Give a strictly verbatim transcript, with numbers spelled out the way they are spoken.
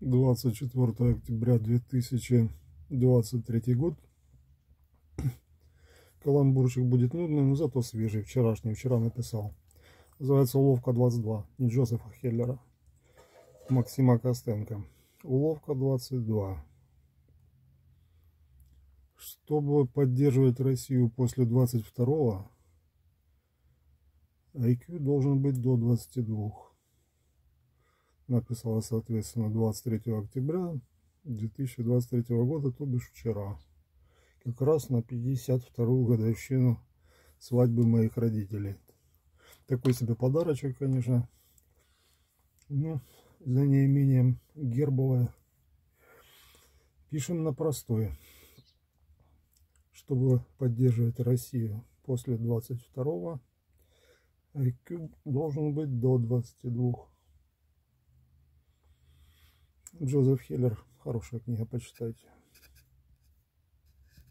двадцать четвёртое октября две тысячи двадцать третий год. Каламбурчик будет нудный, но зато свежий. Вчерашний, вчера написал. Называется «Уловка двадцать два». Не Джозефа Хеллера, Максима Костенко. Уловка двадцать два. Чтобы поддерживать Россию после двадцать второго, ай кью должен быть до двадцати двух. Написала, соответственно, двадцать третьего октября две тысячи двадцать третьего года, то бишь вчера. Как раз на пятьдесят вторую годовщину свадьбы моих родителей. Такой себе подарочек, конечно. Ну, за неимением гербовое. Пишем на простой. Чтобы поддерживать Россию после двадцать второго, ай кью должен быть до двадцати двух. Джозеф Хеллер. Хорошая книга, почитайте.